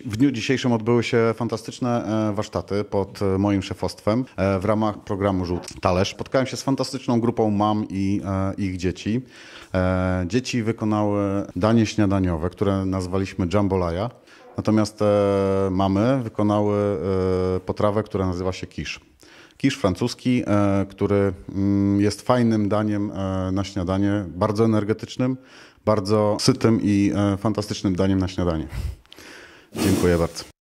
W dniu dzisiejszym odbyły się fantastyczne warsztaty pod moim szefostwem w ramach programu Żółty Talerz. Spotkałem się z fantastyczną grupą mam i ich dzieci. Dzieci wykonały danie śniadaniowe, które nazwaliśmy jambolaya. Natomiast mamy wykonały potrawę, która nazywa się quiche. Kisz francuski, który jest fajnym daniem na śniadanie, bardzo energetycznym, bardzo sytym i fantastycznym daniem na śniadanie. Dziękuję bardzo.